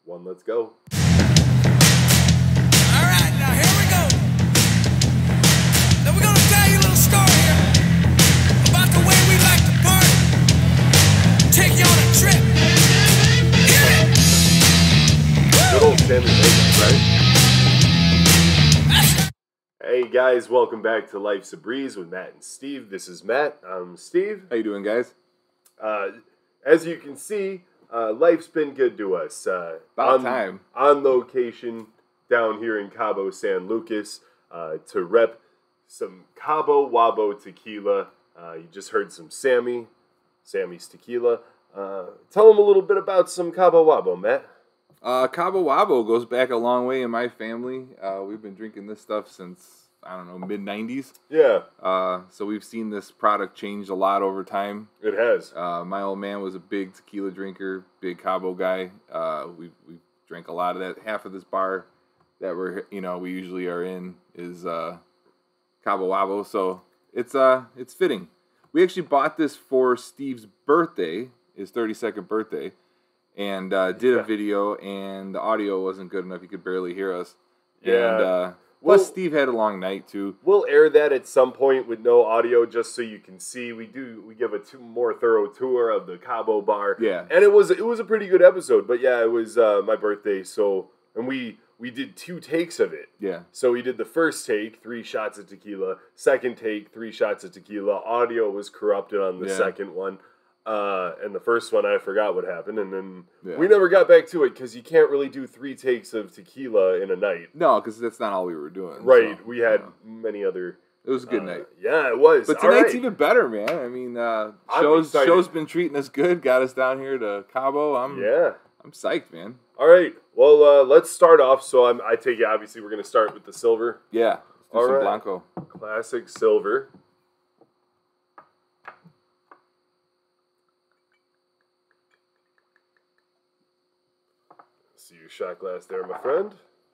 one, let's go. Alright, now here we go. Now we're gonna tell you a little story here about the way we like to party. Take you on a trip. Get it! Good old Sammy Vegas, right? That's right. Hey guys, welcome back to Life's a Breeze with Matt and Steve. This is Matt. I'm Steve. How you doing, guys? As you can see, life's been good to us. About time. On location down here in Cabo San Lucas to rep some Cabo Wabo Tequila. You just heard some Sammy's Tequila. Tell them a little bit about some Cabo Wabo, Matt. Cabo Wabo goes back a long way in my family. We've been drinking this stuff since, I don't know, mid-90s. Yeah. So we've seen this product change a lot over time. It has. My old man was a big tequila drinker, big Cabo guy. We drank a lot of that. Half of this bar that we usually are in is Cabo Wabo. So it's fitting. We actually bought this for Steve's birthday, his 32nd birthday. And did a video, and the audio wasn't good enough. You could barely hear us. Yeah. And plus, Steve had a long night, too. We'll air that at some point with no audio, just so you can see. We give a more thorough tour of the Cabo bar. Yeah. And it was a pretty good episode. But yeah, it was my birthday, and we did 2 takes of it. Yeah. So we did the first take, 3 shots of tequila. Second take, 3 shots of tequila. Audio was corrupted on the second one. And the first one, I forgot what happened, and then we never got back to it because you can't really do 3 takes of tequila in a night. No, because that's not all we were doing. Right, so, we had many other. It was a good night. Yeah, it was. But tonight's even better, man. I mean, excited. show's been treating us good. Got us down here to Cabo. I'm psyched, man. All right. Well, let's start off. So I take it. Obviously, we're going to start with the silver. Yeah. Let's do some Blanco. Classic silver. See your shot glass there, my friend.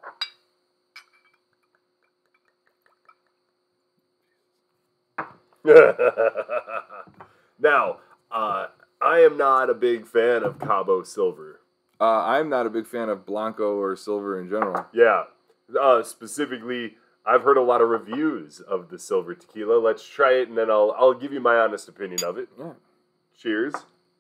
Now, I am not a big fan of Cabo Silver. I'm not a big fan of Blanco or silver in general. Yeah. Specifically, I've heard a lot of reviews of the silver tequila. Let's try it, and then I'll give you my honest opinion of it. Yeah. Cheers.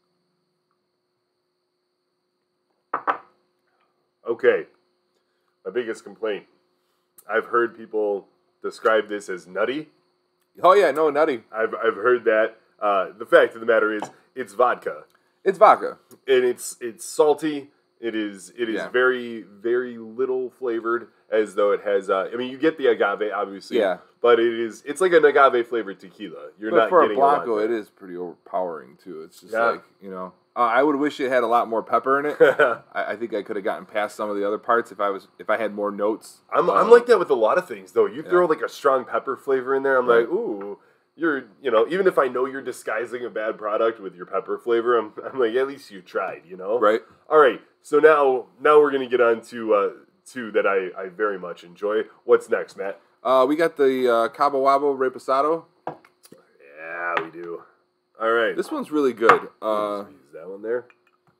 Okay. My biggest complaint. I've heard people describe this as nutty. Oh yeah, no, nutty. I've heard that. The fact of the matter is, it's vodka. It's vodka, And it's salty. It is very, very little flavored, as though it has. I mean, you get the agave, obviously. Yeah. But it's like an agave flavored tequila. But for a Blanco, it is pretty overpowering too. It's just like, I would wish it had a lot more pepper in it. I think I could have gotten past some of the other parts if I had more notes. I'm like that with a lot like though. You throw like a strong pepper flavor in there, I'm like, ooh. Even if I know you're disguising a bad product with your pepper flavor, I'm like, at least you tried, Right. All right. So now we're gonna get on to 2 that I very much enjoy. What's next, Matt? We got the Cabo Wabo Reposado. Yeah, we do. All right. This one's really good. Use that one there.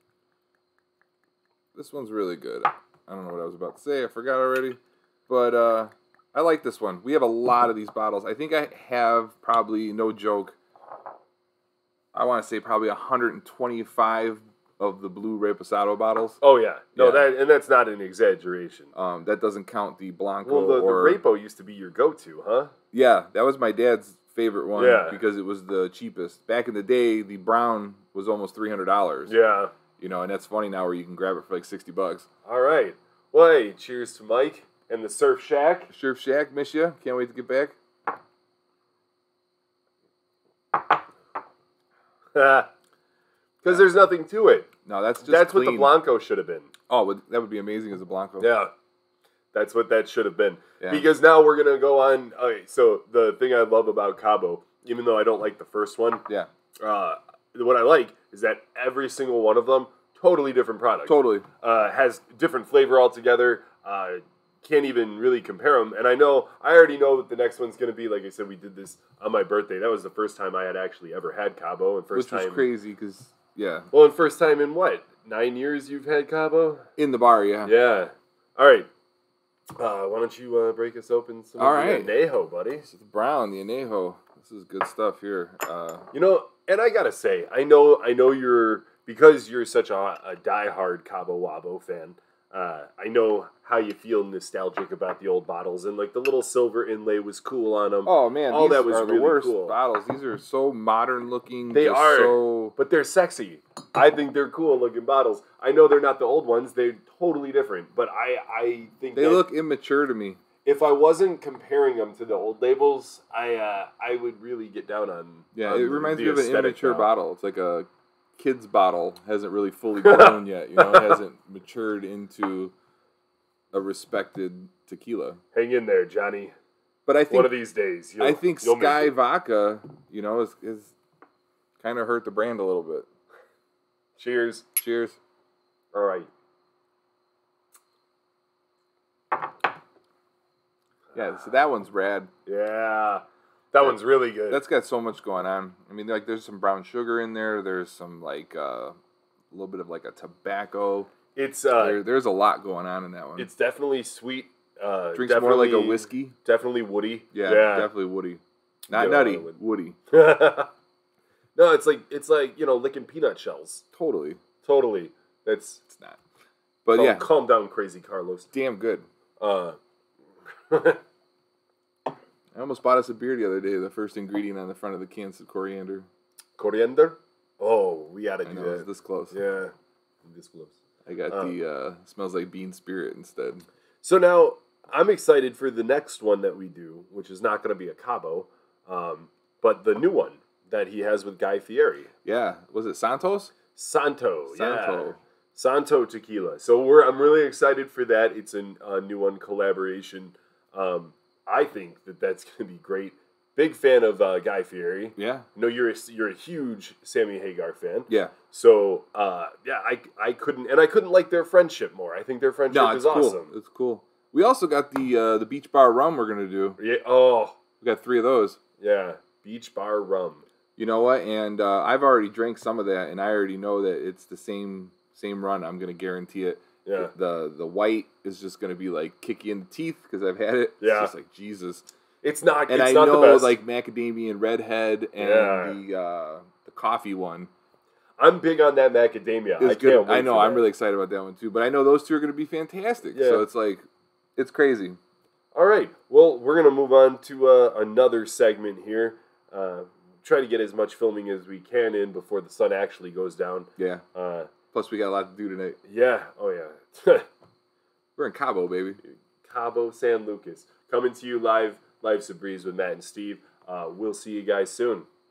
This one's really good. I don't know what I was about to say. I forgot already. But I like this one. We have a lot of these bottles. I think I have probably, no joke, I want to say probably 125 of the blue Reposado bottles. Oh, yeah. No, that's not an exaggeration. That doesn't count the Blanco. Well, the Repo used to be your go-to, huh? Yeah, that was my dad's favorite one because it was the cheapest. Back in the day, the brown was almost $300. Yeah. And that's funny now where you can grab it for like $60. All right. Well, hey, cheers to Mike and the Surf Shack. Surf Shack, miss ya. Can't wait to get back. Because there's nothing to it. No, that's what clean. the Blanco should have been. Oh, that would be amazing as a Blanco. Yeah. That's what that should have been. Yeah. Because now we're going to go on. Okay, so the thing I love about Cabo, even though I don't like the first one, what I like is that every single one of them, totally different product. Totally. Has different flavor altogether. Can't even really compare them. And I already know that the next one's going to be, like I said, we did this on my birthday. That was the first time I had actually ever had Cabo. And Which was crazy because Yeah. Well, and first time in what, 9 years you've had Cabo? In the bar, yeah. Yeah. All right. Why don't you break us open some All of right. the añejo, buddy? This is the brown, the añejo. This is good stuff here. You know, and I gotta say, I know you're, because you're such a diehard Cabo Wabo fan. I know how you feel nostalgic about the old bottles, and like the little silver inlay was cool on them. Oh man, all these that was are really the worst cool. bottles. These are so modern looking. They just are, so... but they're sexy. I think they're cool looking bottles. I know they're not the old ones; they're totally different. But I think they look immature to me. If I wasn't comparing them to the old labels, I would really get down on. Yeah, on it reminds the me of an aesthetic immature now. bottle. It's like a kid's bottle, hasn't really fully grown yet. You know, it hasn't matured into a respected tequila. Hang in there, Johnny. But I think one of these days, I think you'll make Sky it. Vodka, you know, is kind of hurt the brand a little bit. Cheers. Cheers. All right. Yeah, so that one's rad. Yeah, that one's really good. That's got so much going on. I mean, like, there's some brown sugar in there. There's some, like, a little bit of, like, a tobacco. It's there's a lot going on in that one. It's definitely sweet. Drinks more like a whiskey. Definitely woody. Yeah, definitely woody. Not Yeah, nutty, woody. No, it's like licking peanut shells. Totally. It's not. But yeah, calm down, crazy Carlos. Damn good. I almost bought us a beer the other day. The first ingredient on the front of the can said coriander. Coriander? Oh, we gotta do that. that. It's this close. Yeah, this close. I got the smells like bean spirit instead. So now I'm excited for the next one that we do, which is not going to be a Cabo, but the new one that he has with Guy Fieri. Yeah, was it Santos? Santo. Yeah. Santo Tequila. So I'm really excited for that. It's a new one collaboration. I think that's going to be great. Big fan of Guy Fieri. Yeah. No, you're a huge Sammy Hagar fan. Yeah. So I couldn't like their friendship more. I think their friendship is awesome. It's cool. We also got the Beach Bar rum we're gonna do. Yeah. Oh. We got 3 of those. Yeah. Beach Bar rum. You know what? And I've already drank some of that, and I already know that it's the same run. I'm gonna guarantee it. Yeah. The white is just gonna be like kick you in the teeth because I've had it. Yeah. It's just like Jesus. It's not. And it's I not know the best. like macadamia and redhead and the coffee one. I'm big on that macadamia. It's I good. can't wait I know. for I'm that. really excited about that one too. But I know those 2 are going to be fantastic. Yeah. So it's like, it's crazy. All right. Well, we're gonna move on to another segment here. Try to get as much filming as we can in before the sun actually goes down. Yeah. Plus, we got a lot to do tonight. Yeah. Oh yeah. We're in Cabo, baby. Cabo San Lucas. Coming to you live, Life's a Breeze with Matt and Steve. We'll see you guys soon.